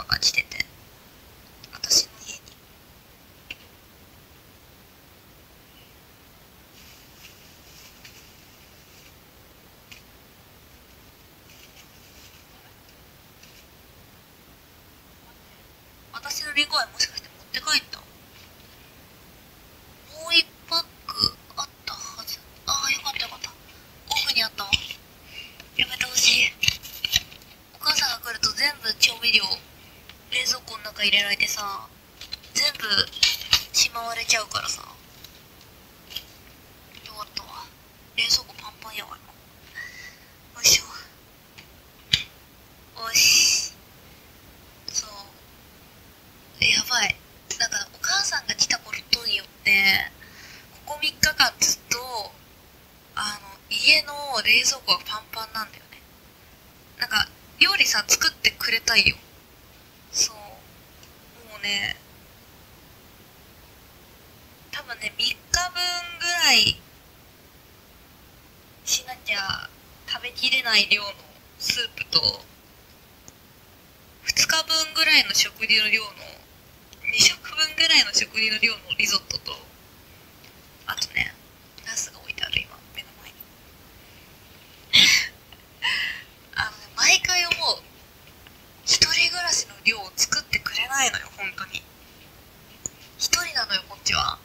が来てて、私の家に。私のリンゴ飴もしかして持って帰った？もう一パックあったはず。ああ、よかったよかった。奥にあったわ。やめてほしい。お母さんが来ると全部調味料冷蔵庫の中入れられてさ、全部しまわれちゃうからさ。よかったわ。冷蔵庫パンパンやわ今。よいしょ。おし。そう。やばい。なんかお母さんが来たことによってここ3日間ずっと家の冷蔵庫がパンパンなんだよね。なんか料理さ作ってくれたいよ。そう、もうね、多分ね3日分ぐらいしなきゃ食べきれない量のスープと、2日分ぐらいの食事の量の2食分ぐらいの食事の量のリゾットと、あとね、ナスが置いてある今目の前に。毎回思う。一人暮らしの量を作ってくれないのよ、本当に。一人なのよ、こっちは。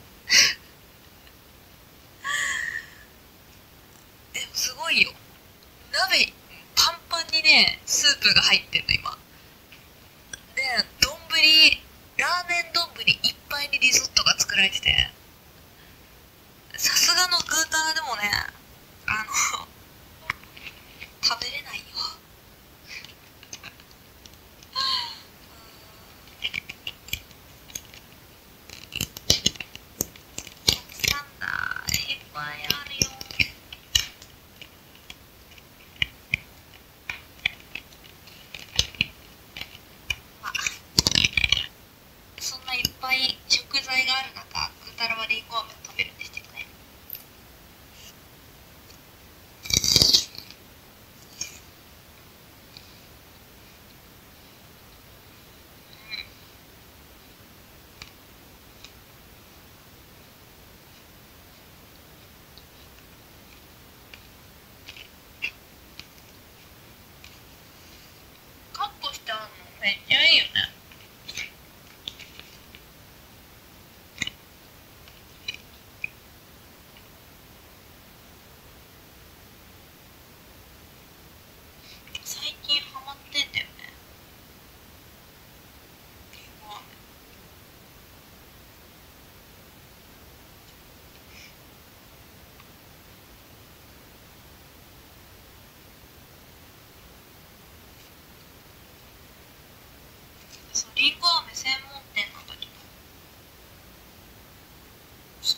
でもすごいよ。鍋パンパンにね、スープが入ってんの、今。で、ラーメン丼いっぱいにリゾットが作られてて、さすがのグータラでもね、あの、食べれないよ。なんだ、いっぱいあるよ。まあ、そんないっぱい食材がある中、グータラはリンゴ飴を食べるんですよね。カットしてあるのめっちゃいいよね。最近ハマってんだよね、リンゴ飴。そう、リンゴ飴専門店なんだけど、そう、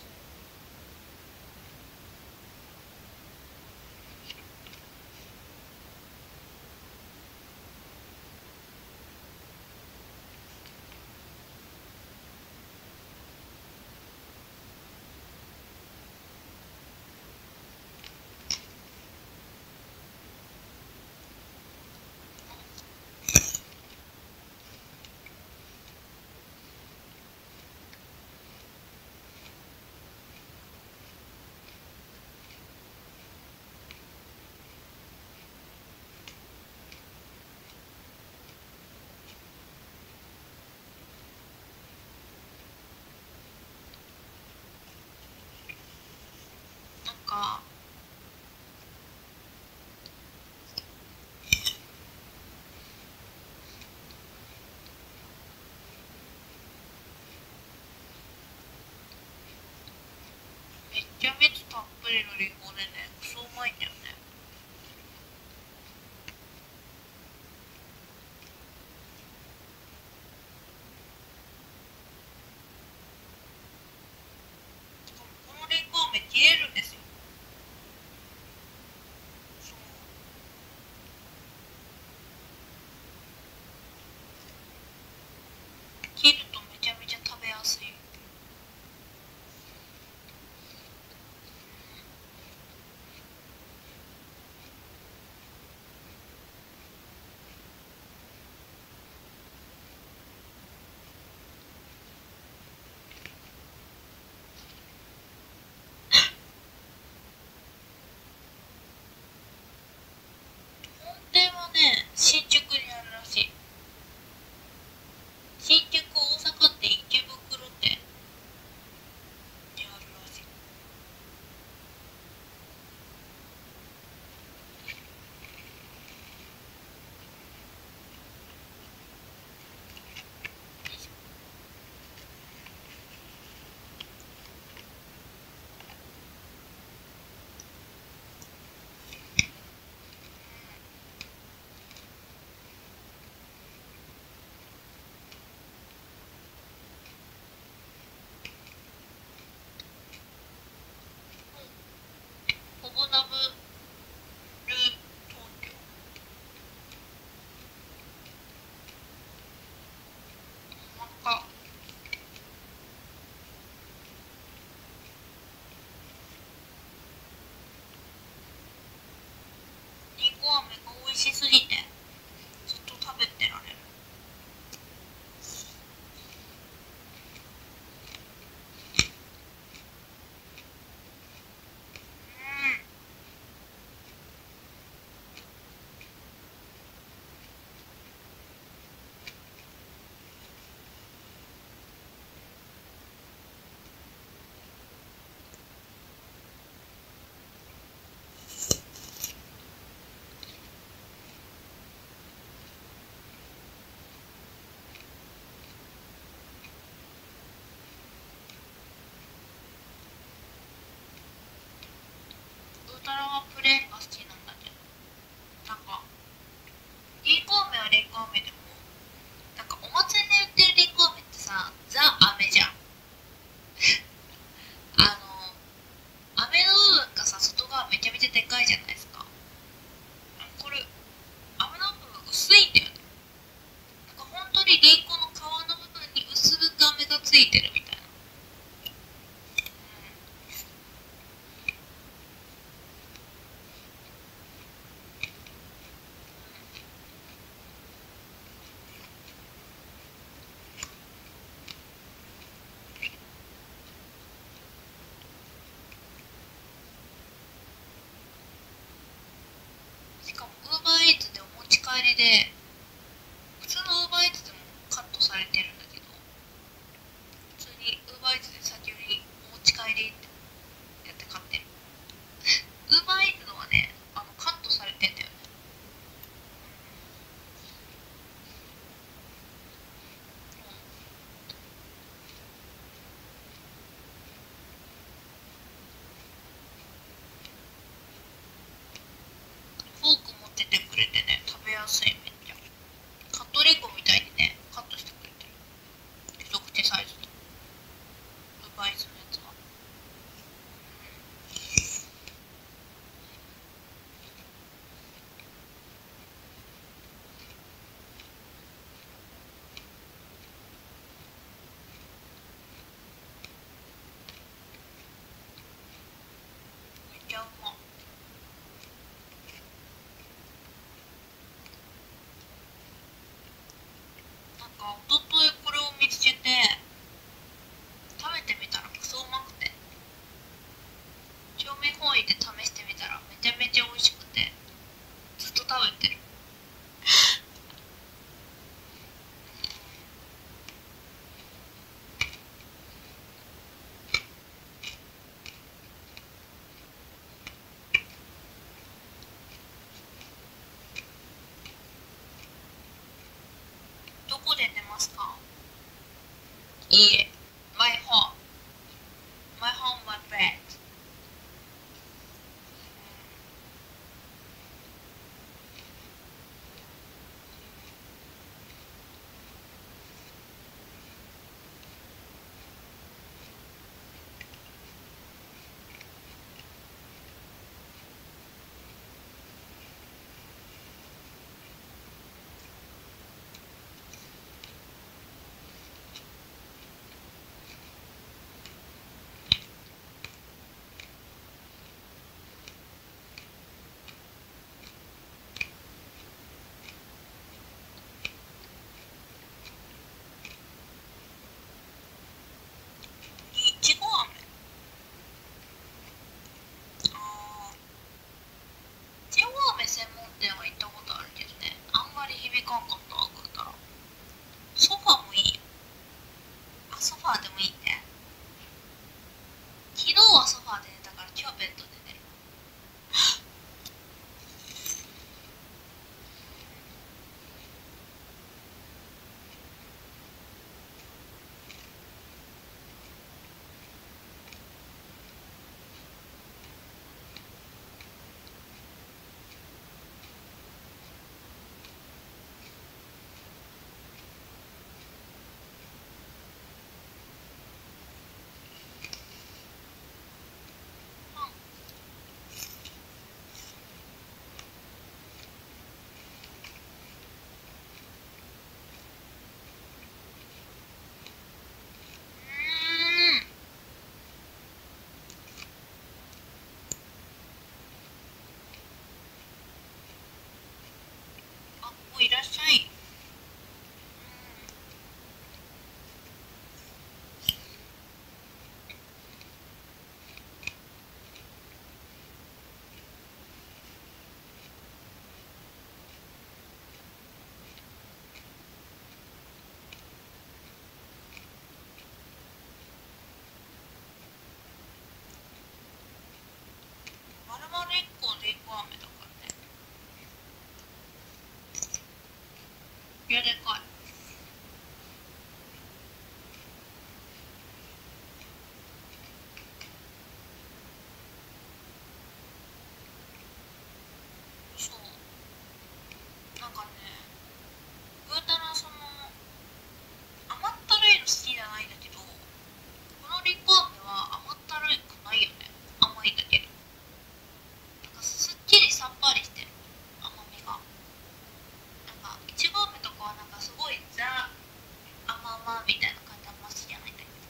なんかめっちゃ蜜たっぷりのリンゴでね、クソうまいんだよね。しかもこのリンゴ飴切れるんですよ。そう、切るとめちゃめちゃ食べやすい。 しすぎてずっと食べてられる。ウータラはプレーンが好きなんだけど、なんかりんご飴はりんご飴でも、なんかお祭りで売ってるりんご飴ってさ、ザ飴じゃん。あの飴の部分がさ、外側めちゃめちゃでかいじゃないですか。これ飴の部分薄いんだよね。なんか本当にりんごの皮の部分に薄く飴がついてるみたいな。しかもウーバーイーツでお持ち帰りで、普通のウーバーイーツでもカットされてるんだけど、普通にウーバーイーツで先よりお持ち帰りってやって買ってる。ウーバーイーツのはね、カットされてんだよね。フォーク持っててくれてね、食べやすい、めっちゃ。カットリンゴみたいにね、カットしてくれてる。一口サイズのウーバーイーツのやつは。めっちゃうま。なんか、おとといこれを見つけて、食べてみたらクソうまくて。調味本位で試してみたらめちゃめちゃ美味しくて、ずっと食べてる。どこで寝ますか？ っしゃい。まるまる1個で1個飴だからね。いや、でかい。そう。なんかね、ぐーたら甘ったるいの好きじゃないんだけど、このりんご飴は甘ったるくないよね。甘いんだけど。なんかすっきりさっぱりしてる。甘みが。なんか、いちご飴とかはなんかすごいザ甘々みたいな感じあんま好きじゃないんだけど。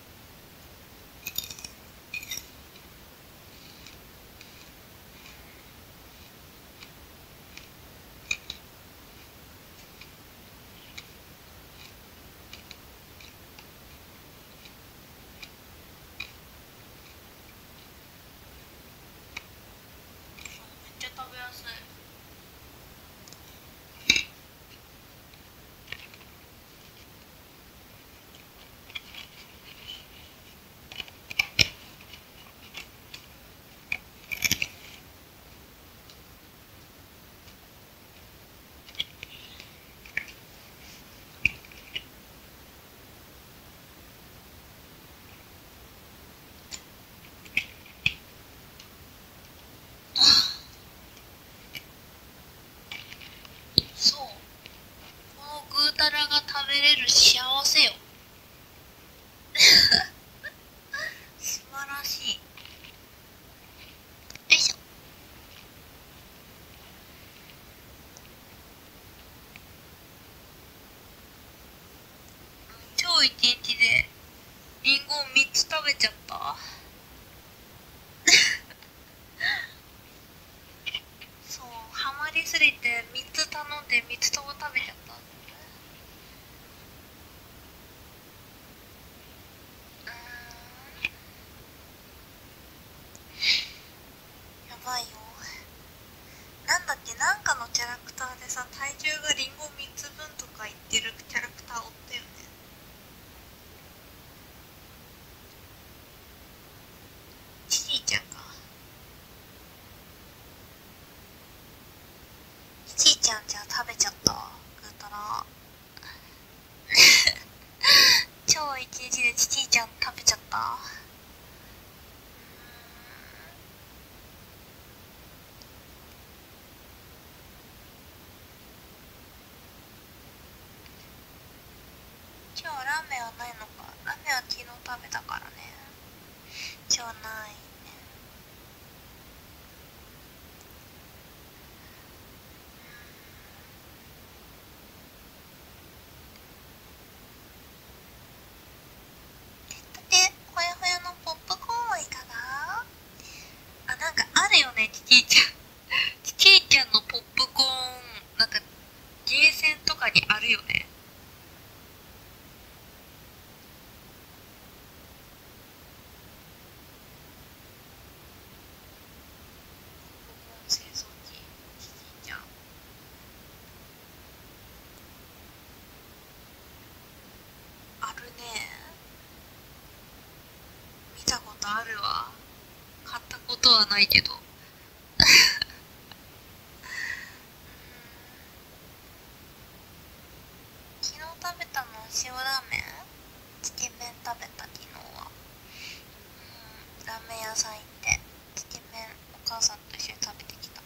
そう、めっちゃ食べやすい。そう。このぐーたらが食べれる幸せよ。素晴らしい。よいしょ。超一日でリンゴを3つ食べちゃった。そう、ハマりすぎて3つ頼んで3つとも食べちゃった。やばいよ。なんだっけ、なんかのキャラクターでさ、体重がリンゴ3つ分とか言ってるキャラクターおったよね。ちちーちゃんか。ちちーちゃんじゃあ食べちゃったわ、ぐーたら。超一日でちちーちゃん食べちゃった。今日ラーメンはないのか。ラーメンは昨日食べたからね。今日ないね。で、ほやほやのポップコーンはいかが？あ、なんかあるよね、ちちーちゃん。ちちーちゃんのポップコーン、なんかゲーセンとかにあるよね。ポップコーン製造機、ちちーちゃん。あるね。見たことあるわ。買ったことはないけど。昨日食べたのは塩ラーメン、つけ麺食べた昨日は。ラーメン屋さん行ってつけ麺お母さんと一緒に食べてきた。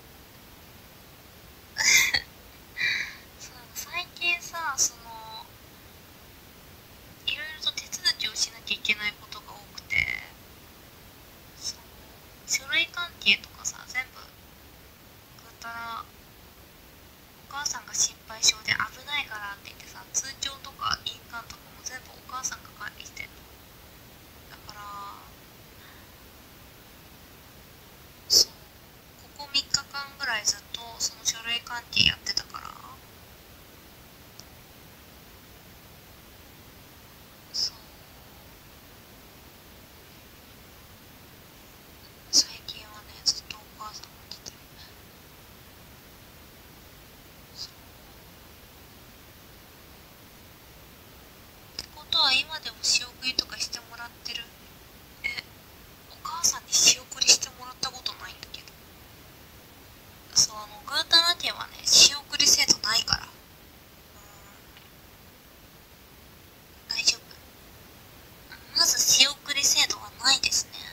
そう、最近さ、いろいろと手続きをしなきゃいけないことが多くて、その書類関係とかさ、全部ぐーたらお母さんが心配性で危ないからって言ってさ、通帳とか印鑑とかも全部お母さんが管理してんの。だからそう、ここ3日でも仕送りとかしてもらってる？え、お母さんに仕送りしてもらったことないんだけど。そう、グータラ家はね、仕送り制度ないから。大丈夫。まず仕送り制度はないですね。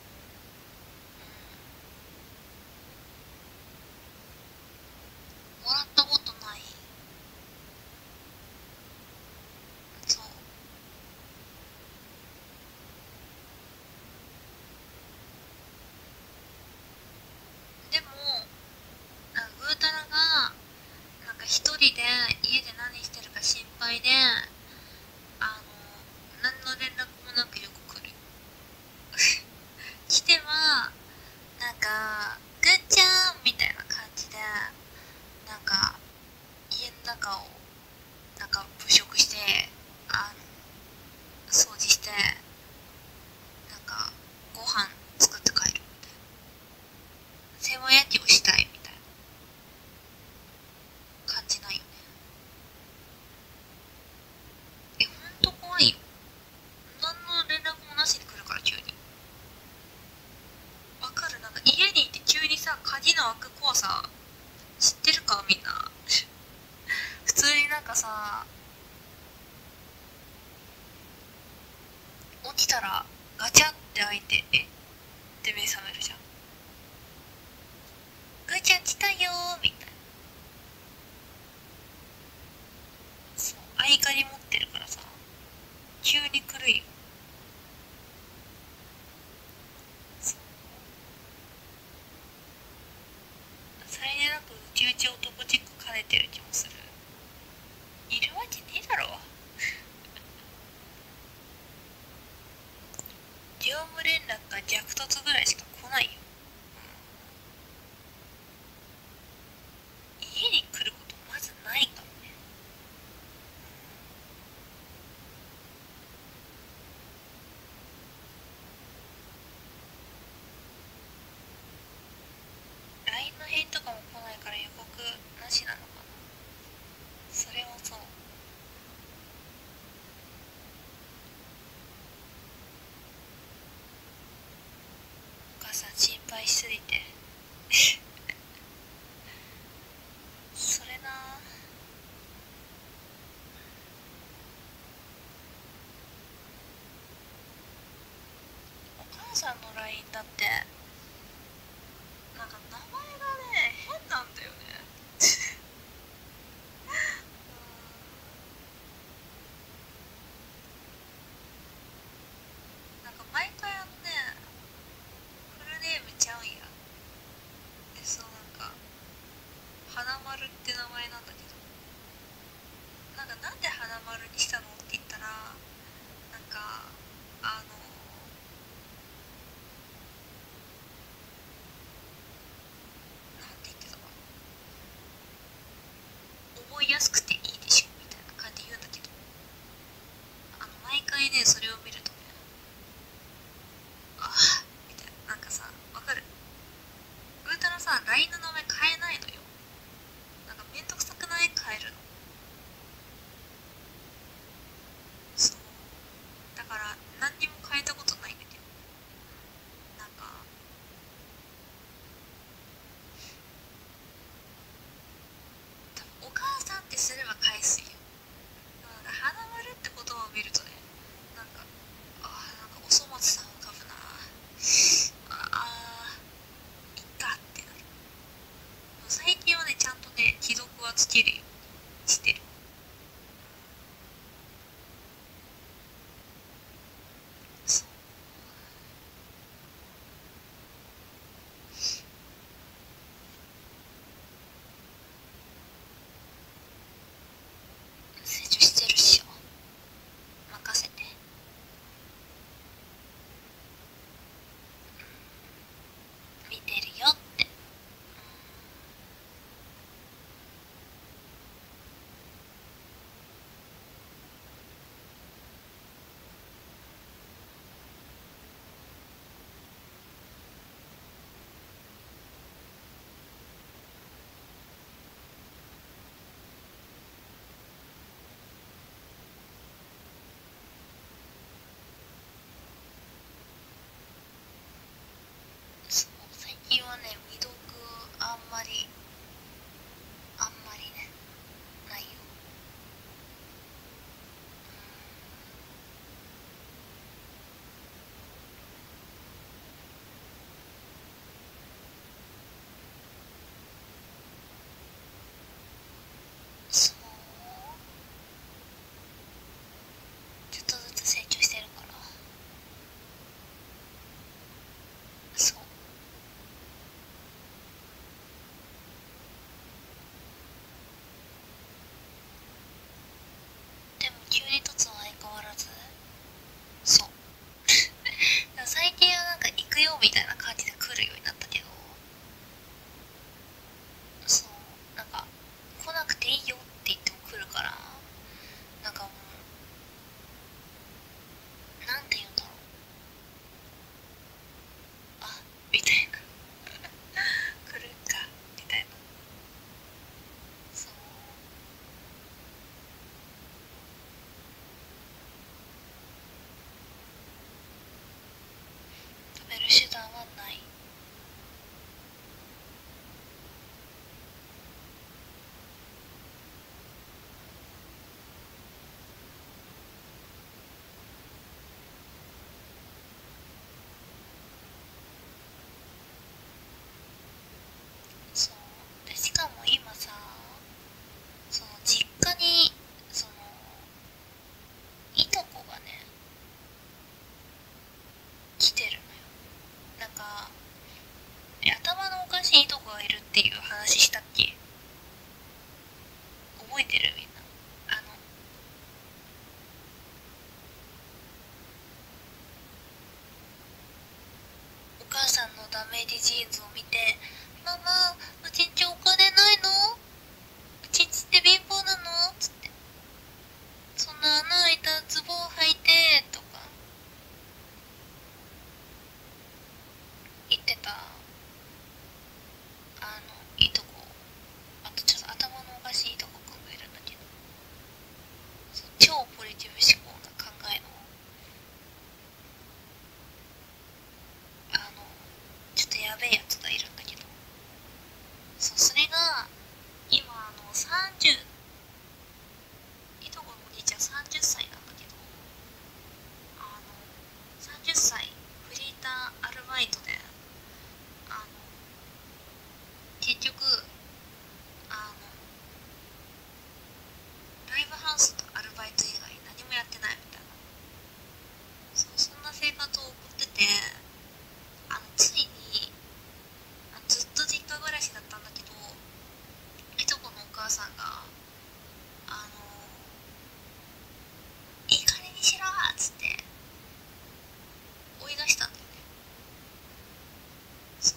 もらったことない。そう。でも、グータラが、一人で家で何してるか心配で、何の連絡もなくよく来る。来ては、ぐーちゃんみたいな感じで、家の中を、物色して、あ掃除して、ご飯作って帰るみたいな。世話焼きをしたいみたいな感じないよね。ほんと怖いよ。何の連絡もなしに来るから急に。わかる？家にいて急にさ、鍵の開く怖さ、知ってるかみんな。普通にさ、起きたらガチャって開いて、って目覚めるじゃん。ぐーちゃん来たよーみたいな。そう、合鍵持ってるからさ、急に来るよ。そう。さりげなくうちうち男チック兼ねてる気もする。いるわけねえだろ。業務連絡が逆突ぐらいしか来ないよ。家に来ることまずないかもね。LINE の返とかも来ないから予告なしなのかな。それもそう。お母さん心配しすぎて。それな。お母さんの LINE だって名前がね変なんだよね。毎回フルネームちゃうんや。そう花丸って名前なんだけど、なんで花丸にしたのって言ったら、あのなんて言ってたかな、覚えやすくていいでしょみたいな感じで言うんだけど、毎回ねそれを見るとね、ああみたいな、さ、わかる？グータラさ、 LINE の名前変えないのよ。めんどくさくない？変えるの。そう、だから何にも変えたことないんだけど、なんか多分お母さんってすれば返すよ。花丸って言葉を見るとね、おそ松さん浮かぶな。いっかってなる。最近はねちゃんとね既読はつけるようにしてる。そう。 ちょっとずつ成長してるから。そう。でも急に突は相変わらず。そう。でも最近はなんか行くよみたいな感じで来るようになったけど、そう、なんか来なくていいよって言っても来るから、なんかもう、なんて言うんだろう。あ、みたいな。来るか、みたいな。そう。食べる手段はない。そう。で、しかも今さ、その実家に、その、いとこがね、来てるのよ。なんか、頭のおかしいいとこがいるっていう話したっけ？覚えてるみんな。お母さんのダメージジーンズを見て、ママ、うちんちお金ないの？うちんちって貧乏なの？つって。そんな穴開いたズボン履いて、とか言ってた、いとこ、あとちょっと頭のおかしいいとこくんがいるんだけど、超ポジティブ思考な考えの、あの、ちょっとやべえやつがいるんだけど、そう、それが、今30、いとこのお兄ちゃん30歳なんだけど、30歳、フリーターアルバイトで、あの、結局、あの、ライブハウスとアルバイト以外何もやってないみたいな。そう、そんな生活を送ってて、ついに、ずっと実家暮らしだったんだけど、いとこのお母さんが、あの、いい加減にしろーっつって追い出したんだよね。そう。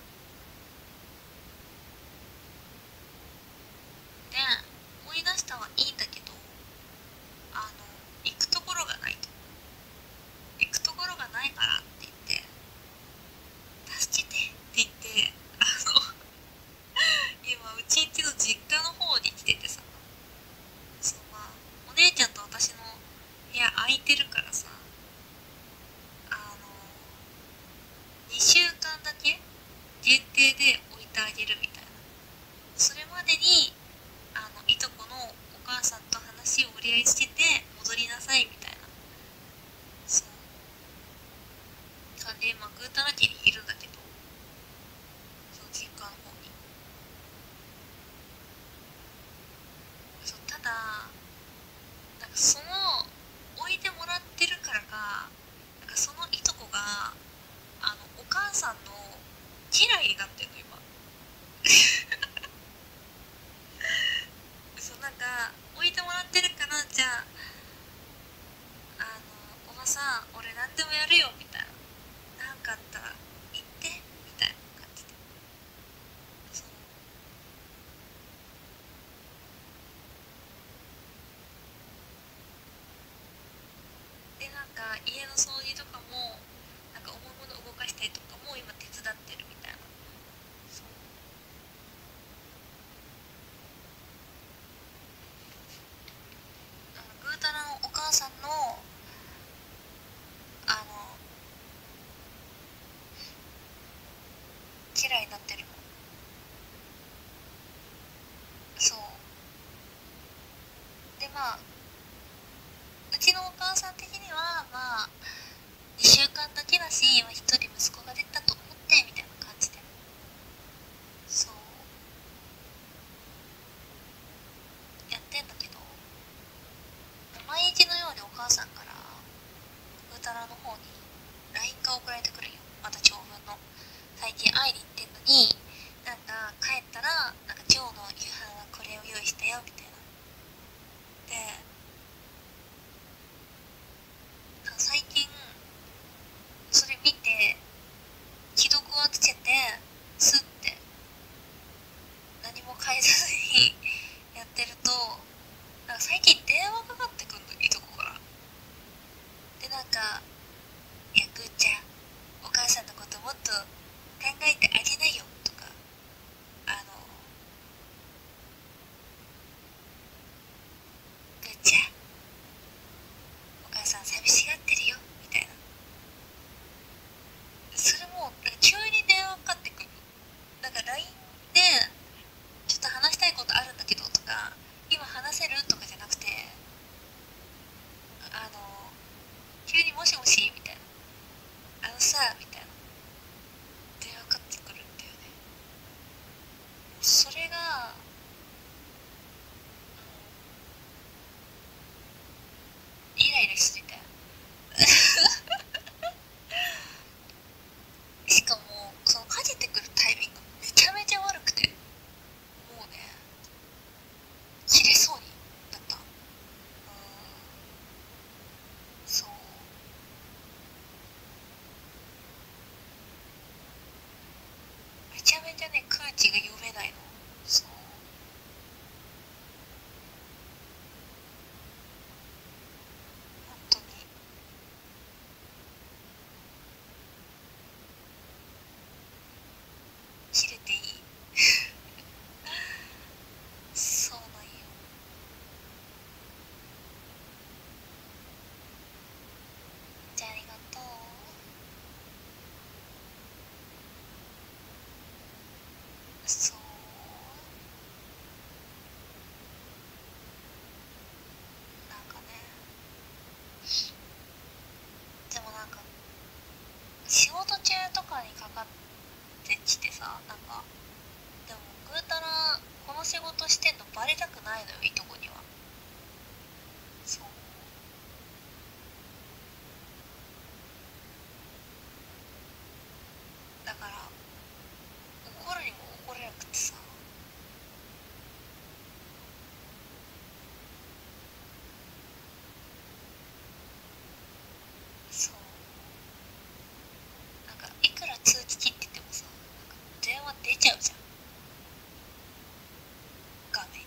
で、追い出したはいいんだけど、行くところがないと。行くところがないからって言って、助けてって言って、今、うちんちの実家の方に来ててさ、そう、まあ、お姉ちゃんと私の部屋空いてるからさ、あの、2週間だけ限定で置いてあげるみたいな。それまでに、いとこのお母さんと話を折り合いつけて戻りなさいみたいな。そう。感じで、まあ、ぐーたら家にいるんだけど、その実家の方に。そう、ただ、なんかその、置いてもらってるからか、なんかそのいとこが、お母さんの嫌いになってんの、今。そう、なんか、置いてもらってるから、じゃあ、おばさん、俺何でもやるよ、みたいな。なんかあったら、言って、みたいな感じで。そう。で、なんか、家の掃除とかも、なんか重いもの動かしたりとかも今手伝ってるみたいな。そう。ぐーたらのお母さんの、あの、嫌いになってるの。そう。で、まあ、うちのお母さん的には、まあ、2週間だけだし、今一人息子が出たと思って、みたいな感じで。そう。やってんだけど、毎日のようにお母母さんからぐーたらの方に LINE が送られてくるよ。また長文の。最近会いに行ってんのに、なんか帰ったらなんか今日の夕飯はこれを用意したよみたいな。で、最近それ見て既読をつけてスッて何も返さずにやってると、なんか最近電話かかってくんの、いとこから。で、なんか「いやぐーちゃん、お母さんのこともっと考えてあげなよ」とか、ぐーちゃん、お母さん寂しがってるよみたいな。それもなんか急に電話かかってくる。なんか LINE でちょっと話したいことあるんだけどとか、今話せるとかじゃなくて、あの急にもしもしみたいな、さみたいな電話かかってくるんだよね。それがイライラしてて、しかもそのかけてくるタイミングめちゃめちゃ悪くて、もうね切れそうになった。そう、めちゃめちゃね空気が読めないの。そう、本当に切れていい。そうなんよ。じゃあありがとう。そう、なんかね、でもなんか仕事中とかにかかってきてさ、なんかでもぐーたらこの仕事してんのバレたくないのよ、いとこには。そう、だから怒るにも怒れなくてさ。そう、なんかいくら通知切っててもさ、なんか電話出ちゃうじゃん、画面に。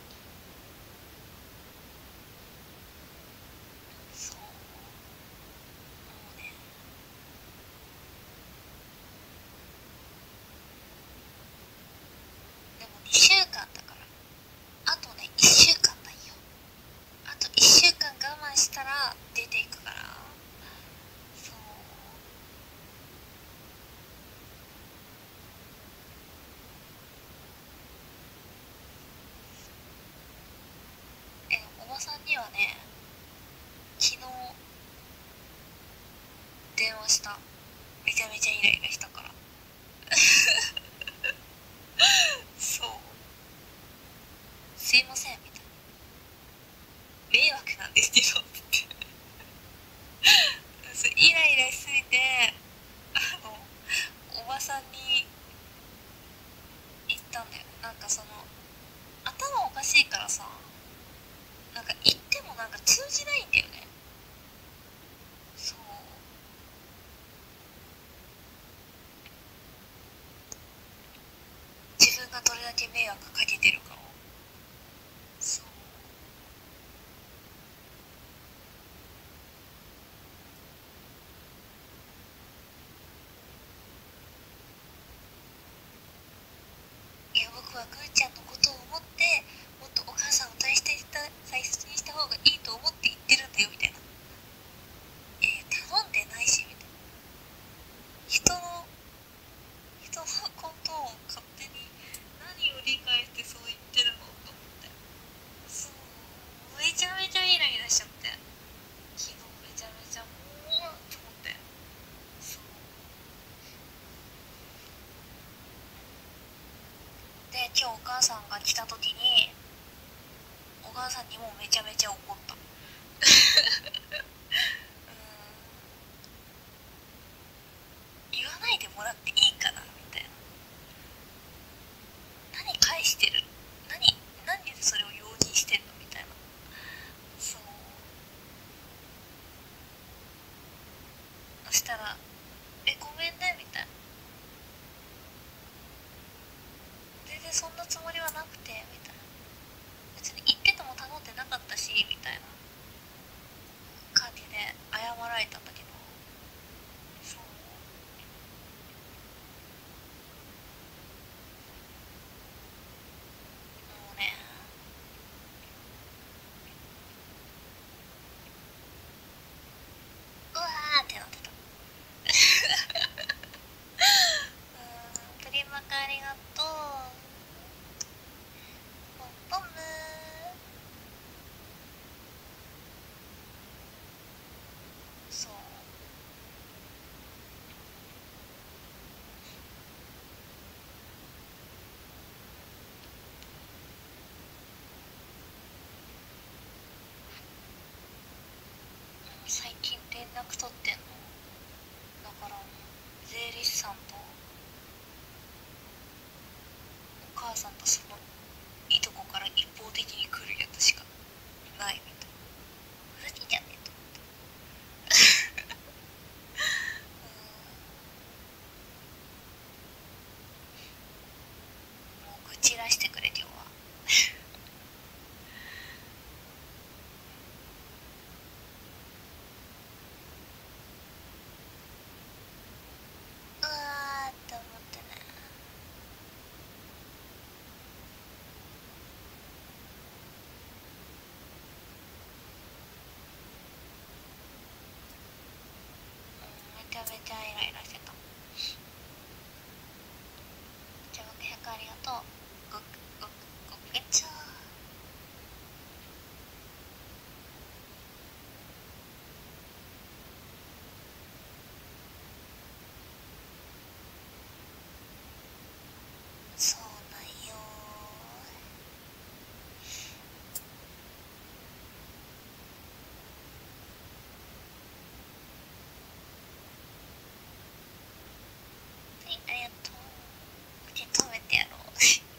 そう、もうね、でも2週間だから、あとね1週間なんよ。あと1週間我慢したら出ていくから。そう、おばさんにはね昨日電話した。めちゃめちゃイライラしたから。そう、すいませんみたいな、迷惑なんですけどってそう、イライラしすぎて、あのおばさんに言ったんだよね。なんかその頭おかしいからさ、なんか言ってもなんか通じないんだよね。そう、自分がどれだけ迷惑かけてるかを。そう、いや僕はぐーちゃんのことを思ってもっとお母さんを大切にした方がいいと思って言ってるんだよみたいな。頼んでないしみたいな。人の人のことを勝手に何を理解してそう言ってるのと思って。そう、めちゃめちゃイライラしちゃって、昨日めちゃめちゃもうと思って。そうで、今日お母さんが来た時にお母さんにもめちゃめちゃ怒った。 そしたら「え、ごめんね」みたいな「全然そんなつもりはなくて」みたいな「別に言ってても頼んでなかったし」みたいな感じで謝られたんだけど、そうもうね、うわーってなってた。プリマカありがとう。ポンポムそう、最近連絡取ってんの。だからもう税理士さんとお母さんとそのいとこから一方的に来るやつしかないみたいな。ふざけんじゃねえと思って。もう愚痴らしてくれ今日は。うわーって思ってね。めちゃめちゃイライラしてた。じゃあ僕100ありがとう。ごくごくごくちょー。そうなんよー。はい、ありがとう。口止めてやろう。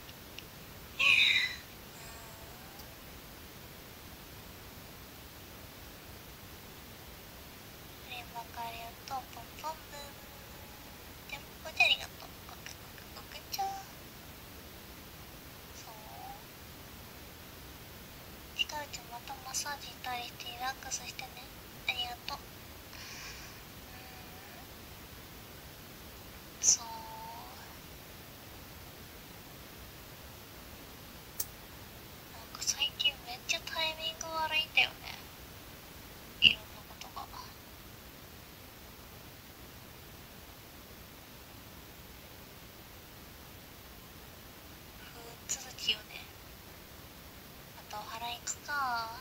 連絡ありがとう。ポンポンブン。じゃんぽちゃありがとう。ごくごくごくちょー。そう。ひかるちゃんまたマッサージ行ったりしてリラックスしてね。ありがとう。そう。なんか最近めっちゃタイミング悪いんだよね。いろんなことが。不続きよね。あとお祓い行くか。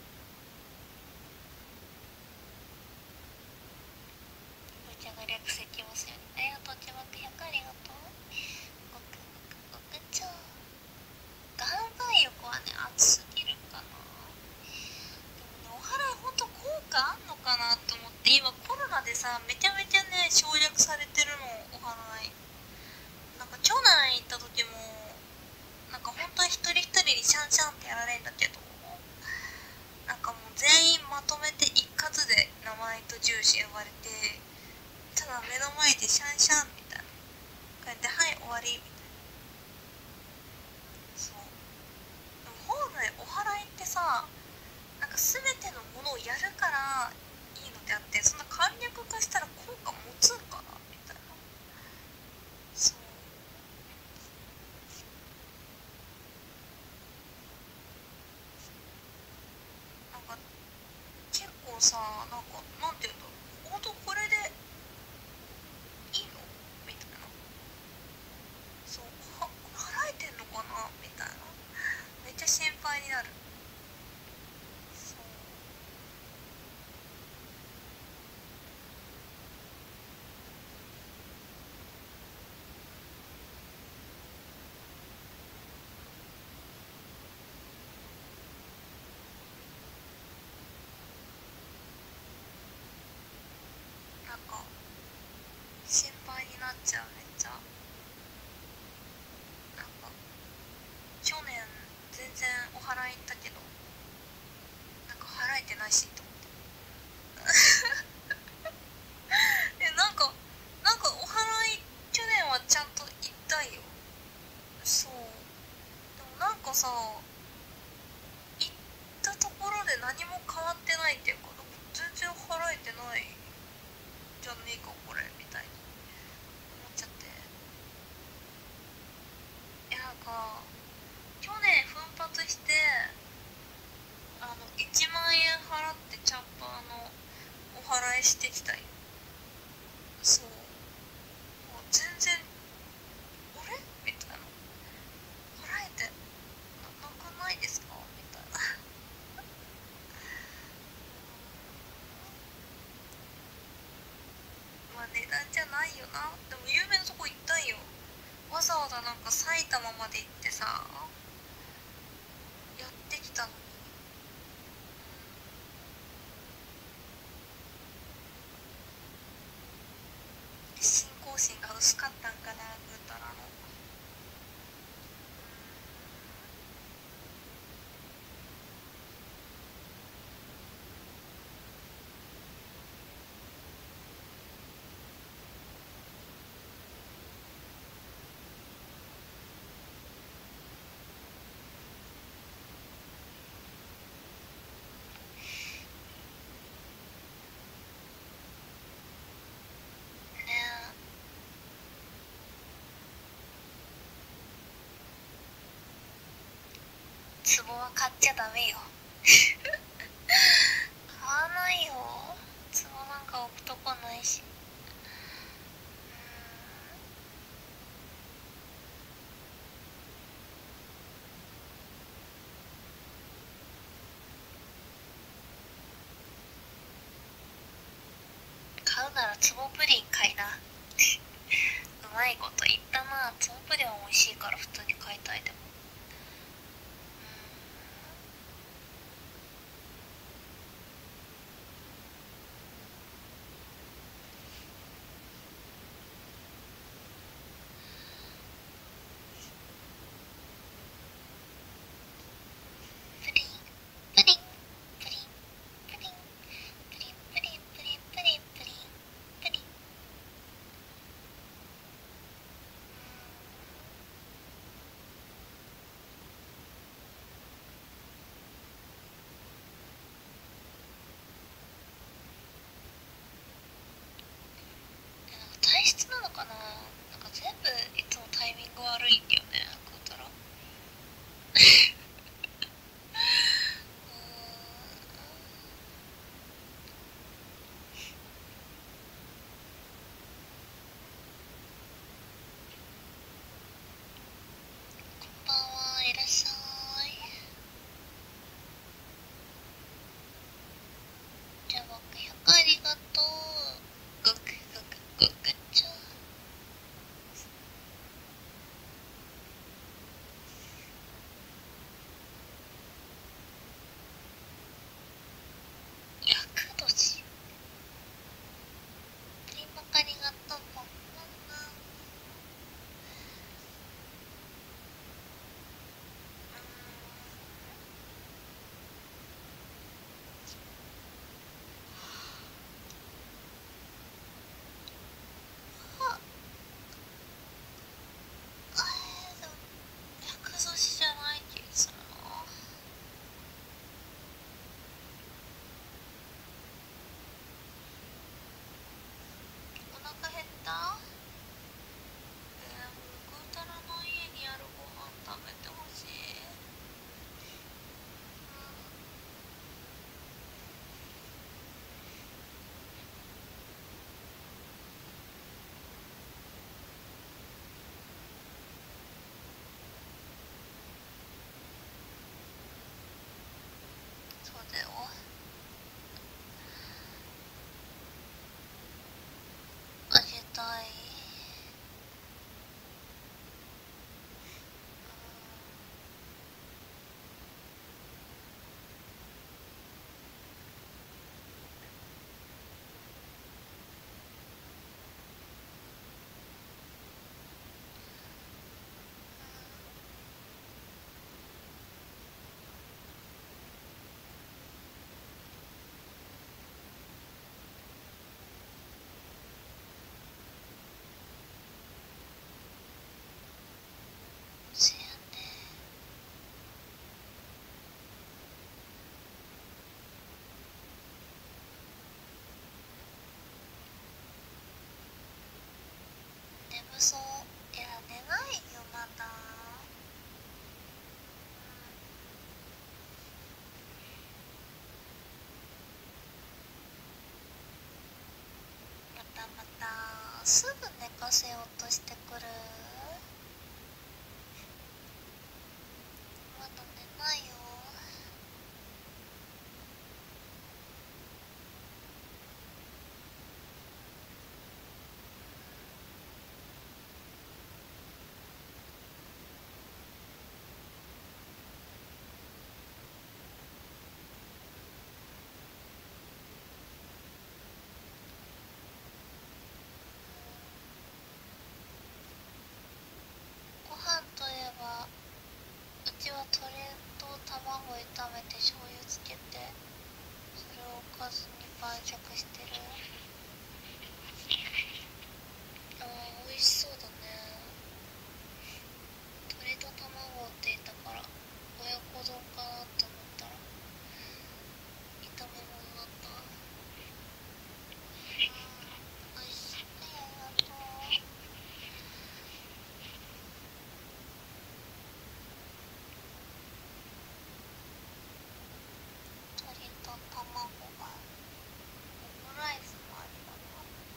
ふーちゃんが略せきますように。ありがとう。ちばく100ありがとう。ごくごくごくちょ。岩盤浴はね、暑すぎるかな。でもね、お祓いほんと効果あんのかなと思って、今コロナでさ、めちゃめちゃね、省略されてるの、お祓い。なんか去年行った時も、なんか本当に一人一人にシャンシャンってやられるんだけど、なんかもう全員まとめて一括で名前と住所呼ばれて、ただ目の前でシャンシャンみたいな感じで、はい終わりみたいな。そう。でも本来お祓いってさ、なんか全てのものをやるからいいのであって、そんな簡略化したら効果持つんかなみたいな。そう。なんか結構さ、なんかなんていうんだろう、本当これでいいのみたいな。そう払えてんのかなみたいな。めっちゃ心配になる。そう。なんか心配になっちゃうめっちゃ。なんか去年全然お祓い行ったけど、なんか払えてないしと思って。 してきたよ。そう、もう全然「あれ？」みたいな「払えてなくないですか？」みたいな。まあ値段じゃないよな。でも有名なとこ行ったんよ。わざわざなんか埼玉まで行ってさやってきたのに。信仰心が薄かったんかな、ぐーたらの。ねえ、壺は買っちゃダメよ。買わないよ。壺なんか置くとこないし。買うなら壺プリン買いな。うまいこと言ったな。壺プリンは美味しいから普通に買いたい。でもプリンプリンプリンプリンプリンプリンプリンプリンプリンプリン。体質なのかな。なんか全部いつもタイミング悪いんだよね、食うたら。こんばんは、いらっしゃい。じゃあ僕100ありがとう。ごくごくごくちょ。100度しプリンばかりがとう。ポンポンポン。あ、でも100度しじゃない気がするな。お腹減った？ぐーたらの家にあるご飯食べてほしい。そうだよ。あげたい。 かせようとしてくる。まだ寝ないよ。ご飯といえば、うちは鶏と卵炒めて醤油つけて、それをおかずに晩酌してる。あー、美味しそうだね。鶏と卵って言ったから親子丼かなって思ったら炒め物だった。美味しいね、ありがとう。鶏と卵がオムライスもありだな。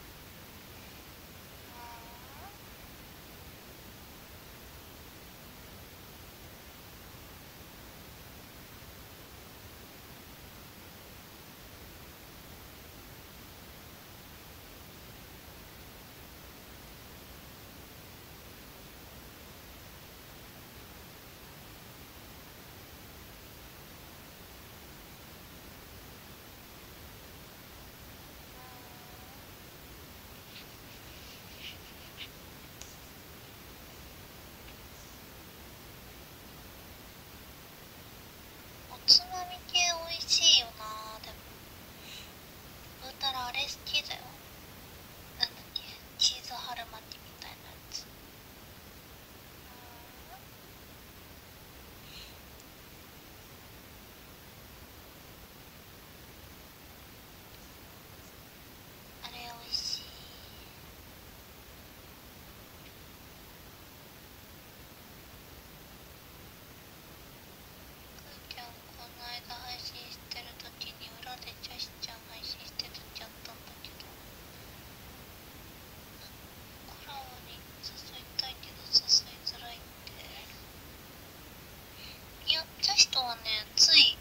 おつまみ系美味しいよな。でもブータラあれ好きだよ。なんだっけ、チーズ春巻きみたいなやつ。あれ美味しい。くーちゃんこの間配信してる時に裏でジャシちゃん配信してる時あったんだけど、コラボに誘いたいけど誘いづらいって。いや、ジャシとはね、つい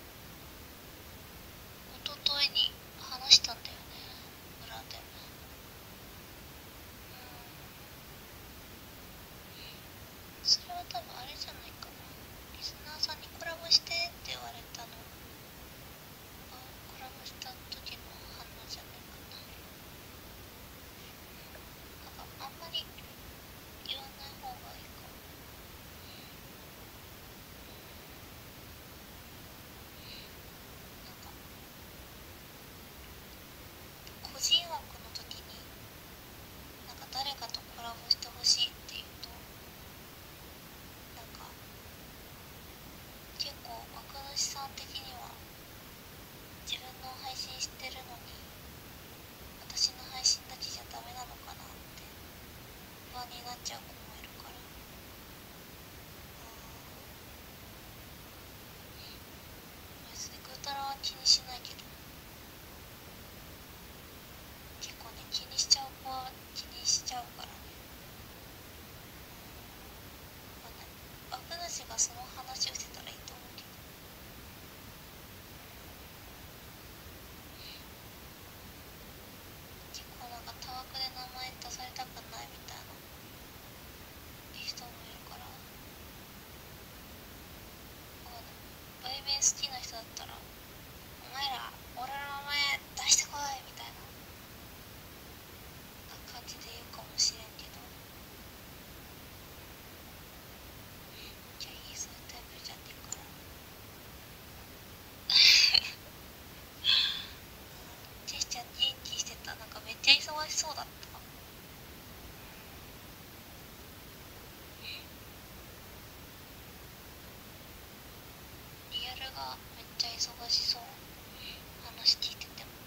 一昨日に話したんだよね、裏で。それは多分あれじゃないかな。リスナーさんにコラボしてって言われたのがコラボした時の反応じゃないかな。なんかあんまり言わない方がいいかも。なんか個人枠の時になんか誰かとコラボしてほしいって言うと、なんか結構枠主さん的には自分の配信してるのに私の配信だけじゃダメなのかなって不安になっちゃう子もいるから。別にグータラは気にしないけど、結構ね、気にしちゃう子は気にしちゃうからね。まあね、枠主がその話をしてたらいいと思うけど。結構なんかたわくで名前出されたくないみたいな人もいるから、売名好きな人だったらお前ら俺の名前出してこいみたいな感じで言うかもしれんけど、じゃあいい、そういうタイプじゃねえから。ジェスちゃん元気してた。なんかめっちゃ忙しそうだった。リアルがめっちゃ忙しそう、話聞いてても。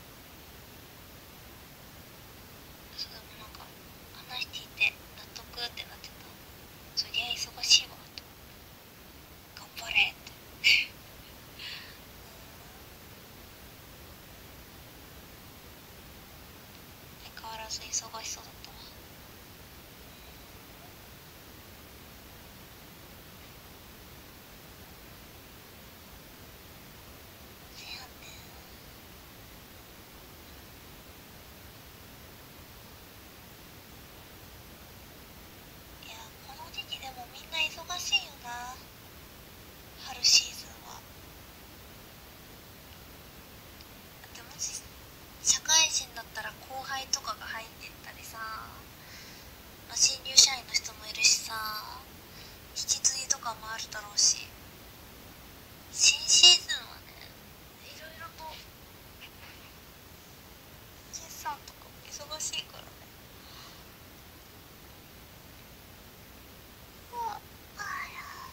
そう、でもなんか話聞いて納得っらず忙しそうだったわ。せやねん。いや、この時期でもみんな忙しいよな、春シーズンは。だってもし社会人だったら後輩とかが入ってったりさ、まあ、新入社員の人もいるしさ、引き継ぎとかもあるだろうし、新シーズンはね、いろいろと決算とかも忙しいからね。あら、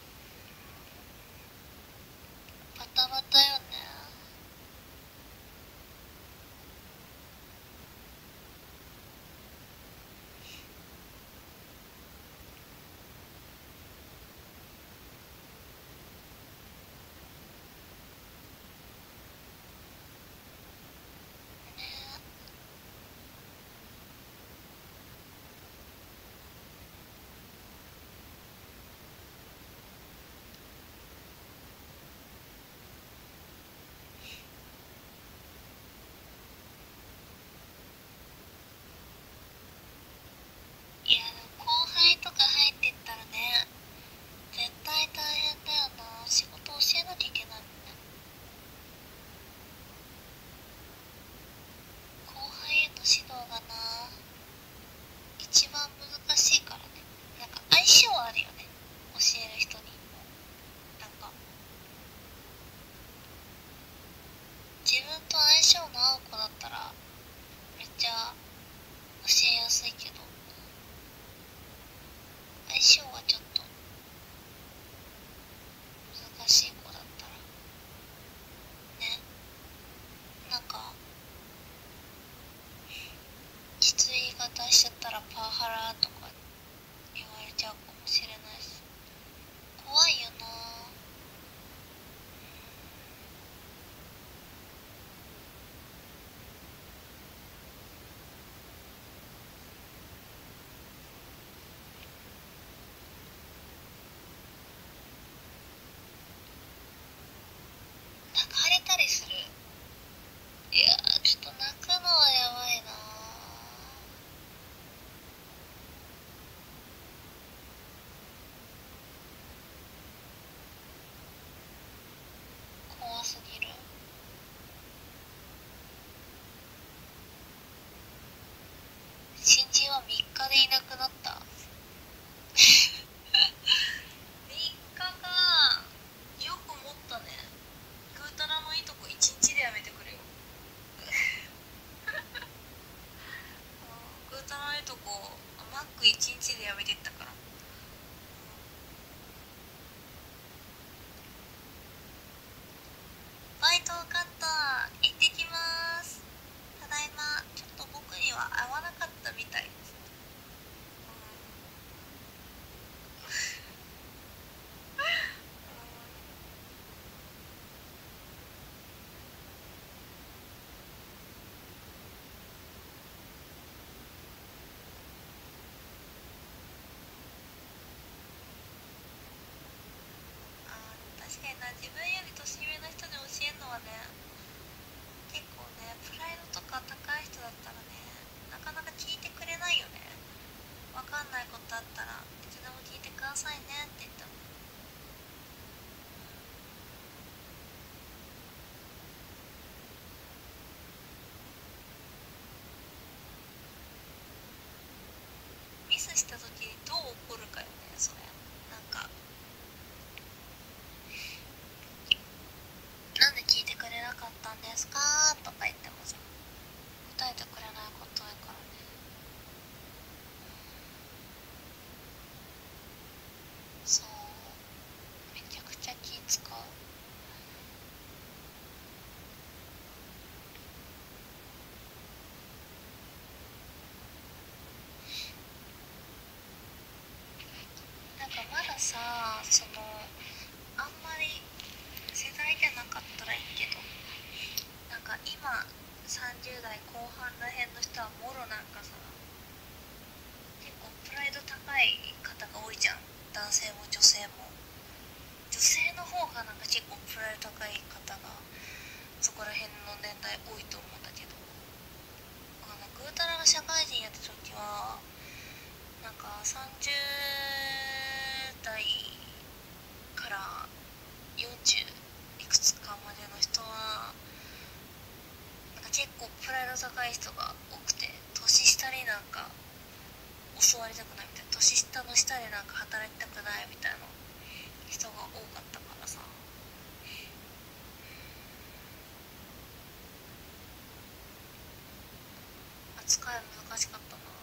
バタバタよね。ね、いや、でも後輩とか入ってったらね、絶対大変だよな。仕事教えなきゃいけないもんね。後輩への指導がな、一番難しいからね。なんか相性あるよね、教える人に。なんか自分と相性の合う子だったらめっちゃ教えやすいけど、相性がちょっと難しい子だったらね、なんかきつい言い方しちゃったらパワハラとか言われちゃうかもしれないし、怖いよな。泣かれたりする？いやー、ちょっと泣くのはやばいな。怖すぎる。新人は3日でいなくなった。3日か。よく持ったね。ぐーたらのいとこ1日でやめてくれよ。ぐーたらのいとこマック1日でやめてったから。バイト受かった。行ってきます。ただいま。ちょっと僕には合わなかったみたい。確かにな、自分より年上の人に教えるのはね、結構ね、プライドとか高い人だったらね、なかなか聞いてくれないよね。わかんないことあったらいつでも聞いてくださいねって言っても。ミスした時にどう怒るかよね、それ。なんか、なんで聞いてくれなかったんですかとか言ってもさ、答えてくれないこと多いからね。そう、めちゃくちゃ気使う。なんかまださ、あんまり世代じゃなかったらいいけど、なんか今30代後半らへんの人はもろなん方が多いじゃん。男性も女性も。女性の方がなんか結構プライド高い方がそこら辺の年代多いと思うんだけど、ぐーたらが社会人やった時はなんか30代から40いくつかまでの人はなんか結構プライド高い人が多くて、年下になんか教わりたくないみたいな、年下の下でなんか働きたくないみたいな人が多かったからさ、扱い難しかったな。